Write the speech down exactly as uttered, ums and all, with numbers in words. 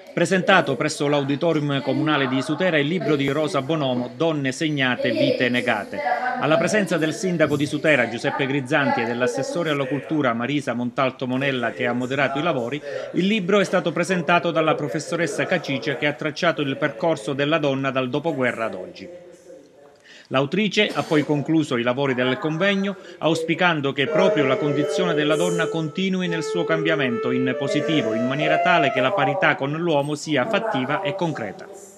Presentato presso l'Auditorium Comunale di Sutera il libro di Rosa Bonomo "Donne segnate, vite negate". Alla presenza del sindaco di Sutera Giuseppe Grizzanti e dell'assessore alla cultura Marisa Montalto Monella, che ha moderato i lavori, il libro è stato presentato dalla professoressa Cacice, che ha tracciato il percorso della donna dal dopoguerra ad oggi. L'autrice ha poi concluso i lavori del convegno auspicando che proprio la condizione della donna continui nel suo cambiamento in positivo, in maniera tale che la parità con l'uomo sia fattiva e concreta.